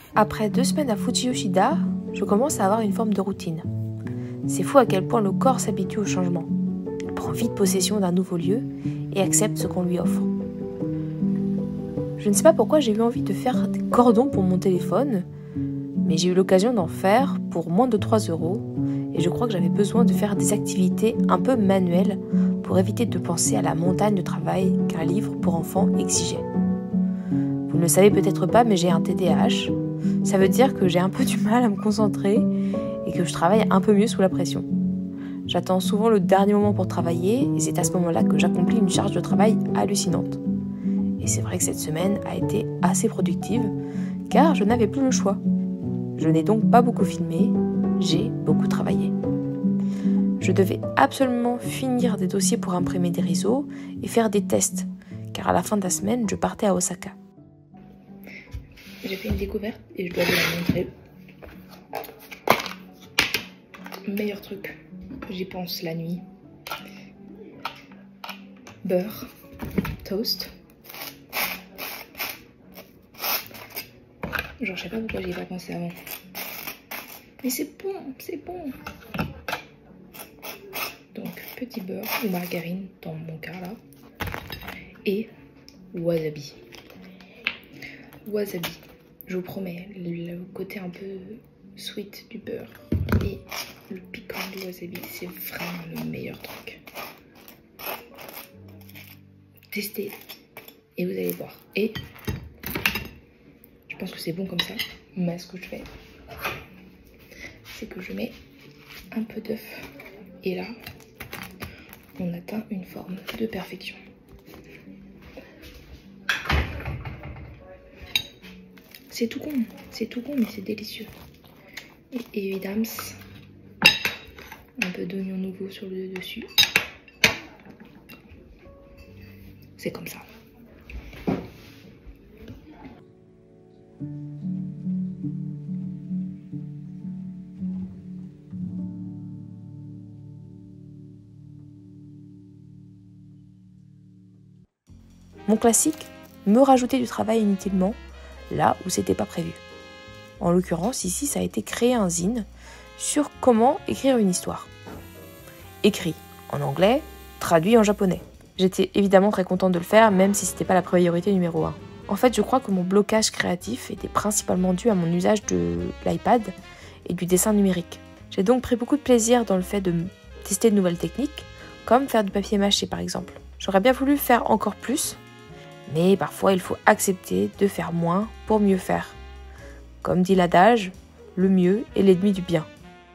Après 2 semaines à Fuji Yoshida, je commence à avoir une forme de routine. C'est fou à quel point le corps s'habitue au changement. Il prend vite possession d'un nouveau lieu et accepte ce qu'on lui offre. Je ne sais pas pourquoi j'ai eu envie de faire des cordons pour mon téléphone, mais j'ai eu l'occasion d'en faire pour moins de 3 €, et je crois que j'avais besoin de faire des activités un peu manuelles pour éviter de penser à la montagne de travail qu'un livre pour enfants exigeait. Vous ne le savez peut-être pas, mais j'ai un TDAH. Ça veut dire que j'ai un peu du mal à me concentrer et que je travaille un peu mieux sous la pression. J'attends souvent le dernier moment pour travailler et c'est à ce moment-là que j'accomplis une charge de travail hallucinante. Et c'est vrai que cette semaine a été assez productive car je n'avais plus le choix. Je n'ai donc pas beaucoup filmé, j'ai beaucoup travaillé. Je devais absolument finir des dossiers pour imprimer des réseaux et faire des tests car à la fin de la semaine, je partais à Osaka. J'ai fait une découverte et je dois vous la montrer. Meilleur truc, j'y pense la nuit. Beurre, toast. Genre je sais pas pourquoi j'y ai pas pensé avant. Mais c'est bon, c'est bon. Donc petit beurre ou margarine dans mon cas là. Et wasabi. Wasabi. Je vous promets, le côté un peu sweet du beurre et le piquant du wasabi, c'est vraiment le meilleur truc. Testez et vous allez voir. Et je pense que c'est bon comme ça, mais ce que je fais, c'est que je mets un peu d'œuf. Et là, on atteint une forme de perfection. C'est tout con, mais c'est délicieux. Et évidemment, un peu d'oignon nouveau sur le dessus. C'est comme ça. Mon classique, me rajouter du travail inutilement, là où c'était pas prévu. En l'occurrence, ici, ça a été créer un zine sur comment écrire une histoire. Écrit en anglais, traduit en japonais. J'étais évidemment très contente de le faire, même si c'était pas la priorité numéro 1. En fait, je crois que mon blocage créatif était principalement dû à mon usage de l'iPad et du dessin numérique. J'ai donc pris beaucoup de plaisir dans le fait de tester de nouvelles techniques, comme faire du papier mâché par exemple. J'aurais bien voulu faire encore plus, mais parfois il faut accepter de faire moins pour mieux faire. Comme dit l'adage, le mieux est l'ennemi du bien.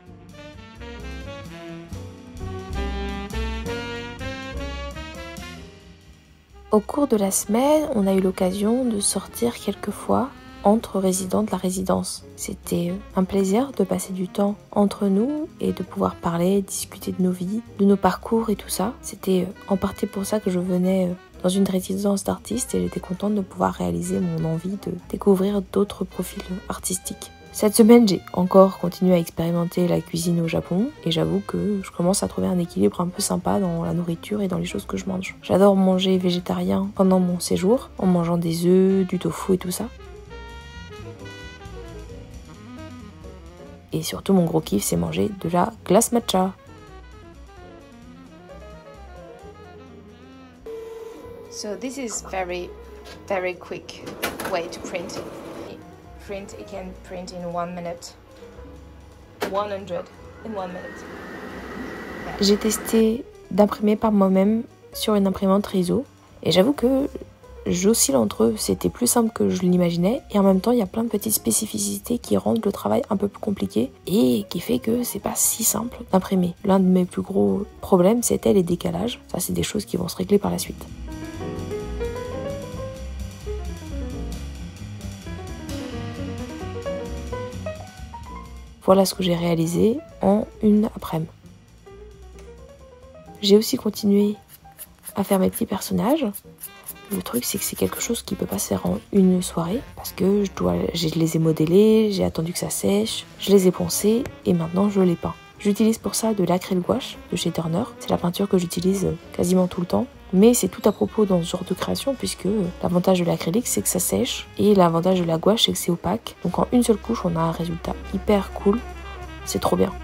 Au cours de la semaine, on a eu l'occasion de sortir quelques fois entre résidents de la résidence. C'était un plaisir de passer du temps entre nous et de pouvoir parler, discuter de nos vies, de nos parcours et tout ça. C'était en partie pour ça que je venais dans une résidence d'artistes et j'étais contente de pouvoir réaliser mon envie de découvrir d'autres profils artistiques. Cette semaine, j'ai encore continué à expérimenter la cuisine au Japon et j'avoue que je commence à trouver un équilibre un peu sympa dans la nourriture et dans les choses que je mange. J'adore manger végétarien pendant mon séjour, en mangeant des œufs, du tofu et tout ça. Et surtout, mon gros kiff, c'est manger de la glace matcha. So this is very quick way to print. It can print in 1 minute. 100 in 1 minute. J'ai testé d'imprimer par moi-même sur une imprimante Riso et j'avoue que j'oscille entre eux. C'était plus simple que je l'imaginais et en même temps il y a plein de petites spécificités qui rendent le travail un peu plus compliqué et qui fait que c'est pas si simple d'imprimer. L'un de mes plus gros problèmes c'était les décalages. Ça c'est des choses qui vont se régler par la suite. Voilà ce que j'ai réalisé en une après-midi. J'ai aussi continué à faire mes petits personnages. Le truc, c'est que c'est quelque chose qui peut pas se faire en une soirée parce que je les ai modélés, j'ai attendu que ça sèche, je les ai poncés et maintenant je les peins. J'utilise pour ça de l'acryl gouache de chez Turner. C'est la peinture que j'utilise quasiment tout le temps. Mais c'est tout à propos dans ce genre de création, puisque l'avantage de l'acrylique, c'est que ça sèche, et l'avantage de la gouache, c'est que c'est opaque. Donc en une seule couche, on a un résultat hyper cool. C'est trop bien.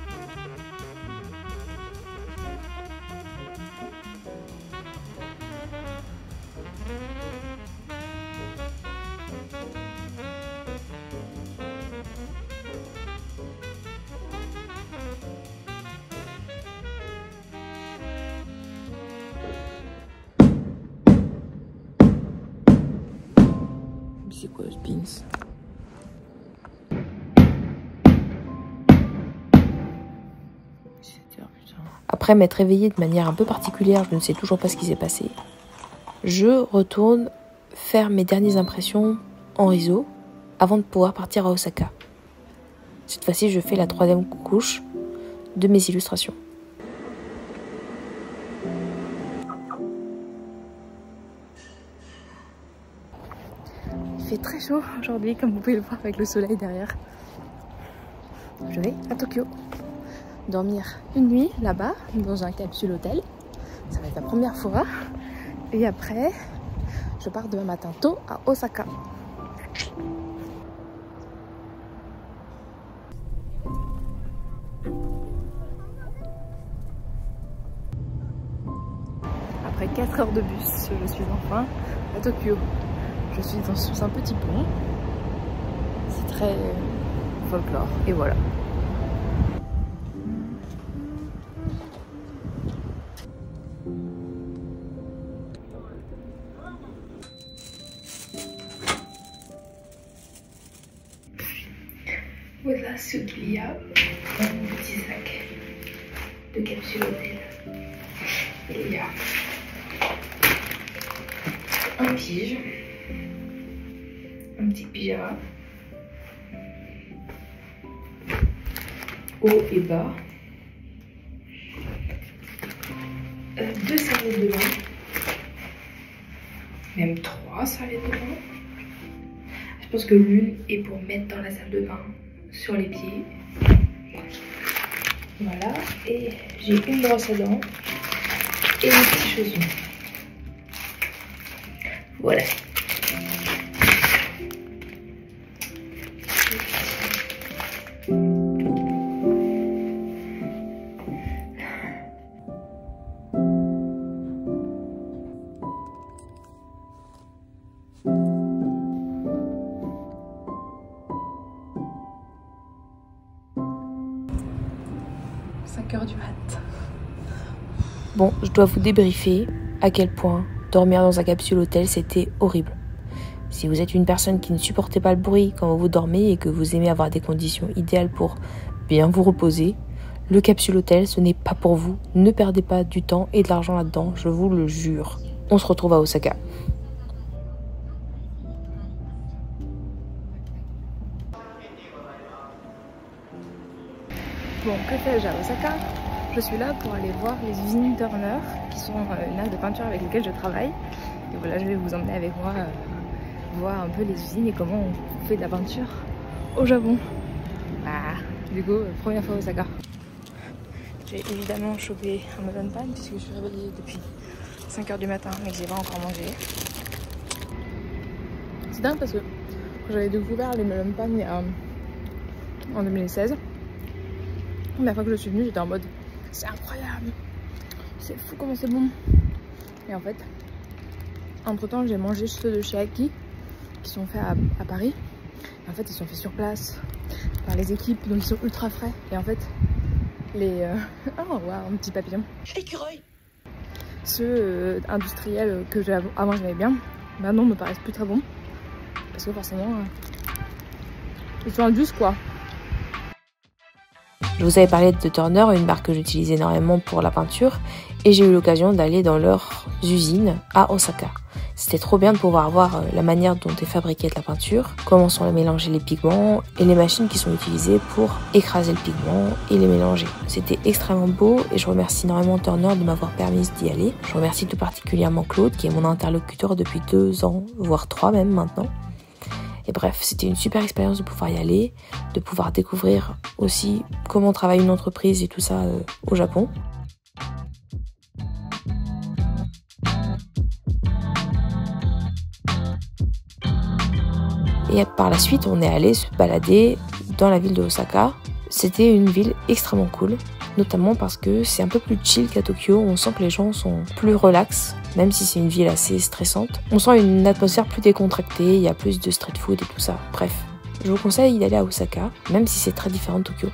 C'est quoi ce pins? Après m'être réveillée de manière un peu particulière, je ne sais toujours pas ce qui s'est passé. Je retourne faire mes dernières impressions en riso avant de pouvoir partir à Osaka. Cette fois-ci, je fais la 3e couche de mes illustrations. Il fait très chaud aujourd'hui, comme vous pouvez le voir avec le soleil derrière. Je vais à Tokyo dormir une nuit là-bas dans un capsule hôtel. Ça va être la première fois. Et après, je pars demain matin tôt à Osaka. Après 4 heures de bus, je suis enfin à Tokyo. Je suis sous un petit pont. C'est très folklore. Et voilà. Voilà ce qu'il y a dans mon petit sac de capsule hôtel. Il y a un pige, un petit pyjama, haut et bas, 2 serviettes de bain, même 3 serviettes de bain. Je pense que l'une est pour mettre dans la salle de bain sur les pieds. Voilà, et j'ai une brosse à dents et des petits chaussons. Voilà. Du mat. Bon, je dois vous débriefer à quel point dormir dans un capsule hôtel c'était horrible. Si vous êtes une personne qui ne supportez pas le bruit quand vous dormez et que vous aimez avoir des conditions idéales pour bien vous reposer, le capsule hôtel ce n'est pas pour vous. Ne perdez pas du temps et de l'argent là-dedans, je vous le jure. On se retrouve à Osaka. Bon, que fais-je à Osaka? Je suis là pour aller voir les usines Turner, qui sont une marque de peinture avec lesquelles je travaille. Et voilà, je vais vous emmener avec moi voir un peu les usines et comment on fait de la peinture au Japon. Du coup, première fois à Osaka. J'ai évidemment chopé un melon pan puisque je suis réveillée depuis 5 h du matin mais que j'ai pas encore mangé. C'est dingue parce que quand j'avais découvert les melon pan en 2016, la première fois que je suis venue, j'étais en mode c'est incroyable, c'est fou comment c'est bon. Et en fait, entre temps, j'ai mangé ceux de chez Aki qui sont faits à Paris. Et en fait, ils sont faits sur place par les équipes, donc ils sont ultra frais. Et en fait, les oh waouh, un petit papillon. Écureuil. Ceux industriels que avant j'aimais bien, maintenant me paraissent plus très bons parce que forcément, ils sont indus quoi. Je vous avais parlé de Turner, une marque que j'utilise énormément pour la peinture, et j'ai eu l'occasion d'aller dans leurs usines à Osaka. C'était trop bien de pouvoir voir la manière dont est fabriquée la peinture, comment sont mélangés les pigments et les machines qui sont utilisées pour écraser le pigment et les mélanger. C'était extrêmement beau et je remercie énormément Turner de m'avoir permis d'y aller. Je remercie tout particulièrement Claude qui est mon interlocuteur depuis 2 ans, voire 3 même maintenant. Et bref, c'était une super expérience de pouvoir y aller, de pouvoir découvrir aussi comment travaille une entreprise et tout ça au Japon. Et par la suite, on est allé se balader dans la ville de Osaka. C'était une ville extrêmement cool, notamment parce que c'est un peu plus chill qu'à Tokyo. On sent que les gens sont plus relax, même si c'est une ville assez stressante. On sent une atmosphère plus décontractée, il y a plus de street food et tout ça. Bref, je vous conseille d'aller à Osaka, même si c'est très différent de Tokyo.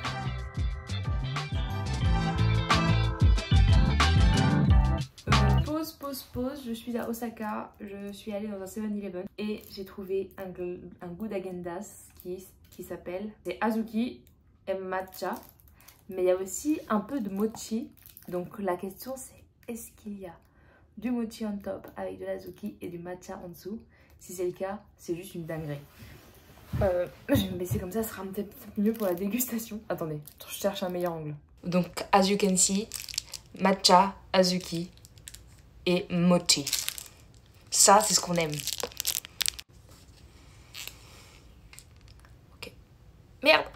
Pause, je suis à Osaka, je suis allée dans un 7-Eleven et j'ai trouvé un goût d'agendas qui s'appelle Azuki et matcha, mais il y a aussi un peu de mochi, donc la question c'est est-ce qu'il y a du mochi on top avec de l'azuki et du matcha en dessous? Si c'est le cas, c'est juste une dinguerie. Je vais me baisser comme ça sera peut-être mieux pour la dégustation. Attendez, je cherche un meilleur angle. Donc as you can see, matcha, azuki et mochi. Ça, c'est ce qu'on aime. Ok. Merde.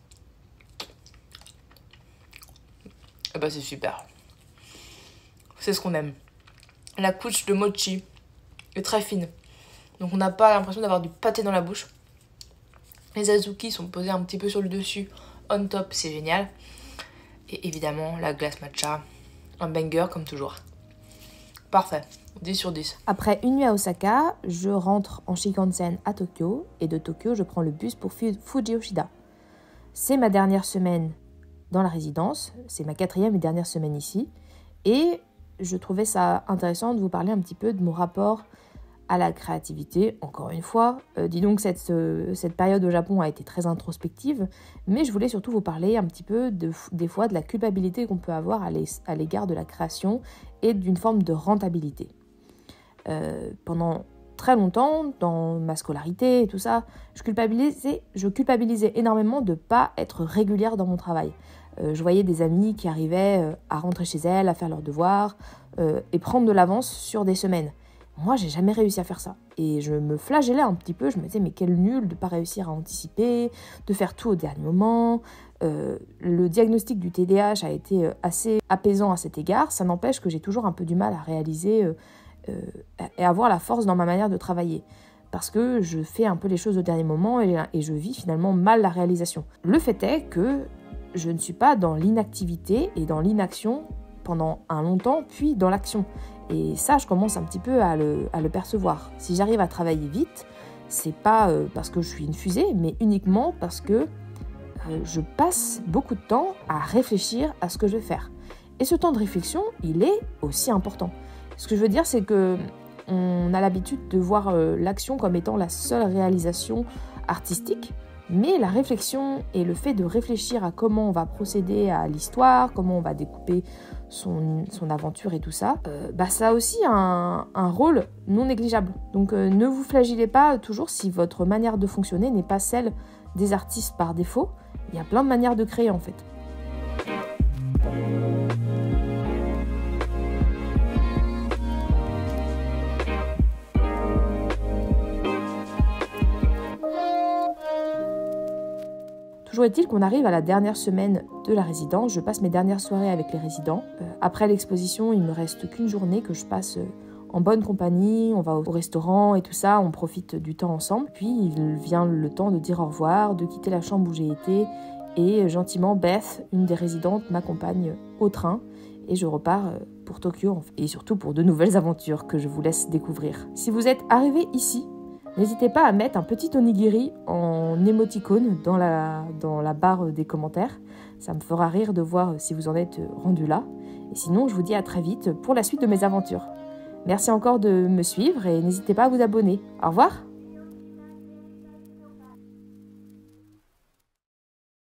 Eh ben, c'est super. C'est ce qu'on aime. La couche de mochi est très fine. Donc on n'a pas l'impression d'avoir du pâté dans la bouche. Les azuki sont posés un petit peu sur le dessus. On top, c'est génial. Et évidemment, la glace matcha. Un banger comme toujours. Parfait, 10 sur 10. Après une nuit à Osaka, je rentre en Shinkansen à Tokyo. Et de Tokyo, je prends le bus pour Fuji Yoshida. C'est ma dernière semaine dans la résidence. C'est ma 4e et dernière semaine ici. Et je trouvais ça intéressant de vous parler un petit peu de mon rapport à la créativité. Encore une fois, dis donc cette période au Japon a été très introspective. Mais je voulais surtout vous parler un petit peu des fois de la culpabilité qu'on peut avoir à l'égard de la création et d'une forme de rentabilité. Pendant très longtemps, dans ma scolarité et tout ça, je culpabilisais énormément de ne pas être régulière dans mon travail. Je voyais des amies qui arrivaient à rentrer chez elles, à faire leurs devoirs et prendre de l'avance sur des semaines. Moi, j'ai jamais réussi à faire ça. Et je me flagellais un petit peu, je me disais mais quel nul de ne pas réussir à anticiper, de faire tout au dernier moment. Le diagnostic du TDAH a été assez apaisant à cet égard. Ça n'empêche que j'ai toujours un peu du mal à réaliser et avoir la force dans ma manière de travailler. Parce que je fais un peu les choses au dernier moment et je vis finalement mal la réalisation. Le fait est que je ne suis pas dans l'inactivité et dans l'inaction pendant un long temps, puis dans l'action. Et ça, je commence un petit peu à le percevoir. Si j'arrive à travailler vite, c'est pas parce que je suis une fusée, mais uniquement parce que je passe beaucoup de temps à réfléchir à ce que je vais faire. Et ce temps de réflexion, il est aussi important. Ce que je veux dire, c'est que on a l'habitude de voir l'action comme étant la seule réalisation artistique, mais la réflexion et le fait de réfléchir à comment on va procéder à l'histoire, comment on va découper son aventure et tout ça, ça a aussi un rôle non négligeable. Donc ne vous flagellez pas toujours si votre manière de fonctionner n'est pas celle des artistes par défaut. Il y a plein de manières de créer en fait. Toujours est-il qu'on arrive à la dernière semaine de la résidence. Je passe mes dernières soirées avec les résidents. Après l'exposition, il me reste qu'une journée que je passe en bonne compagnie. On va au restaurant et tout ça, on profite du temps ensemble. Puis il vient le temps de dire au revoir, de quitter la chambre où j'ai été. Et gentiment, Beth, une des résidentes, m'accompagne au train. Et je repars pour Tokyo et surtout pour de nouvelles aventures que je vous laisse découvrir. Si vous êtes arrivé ici, n'hésitez pas à mettre un petit onigiri en émoticône dans la barre des commentaires. Ça me fera rire de voir si vous en êtes rendu là. Et sinon, je vous dis à très vite pour la suite de mes aventures. Merci encore de me suivre et n'hésitez pas à vous abonner. Au revoir!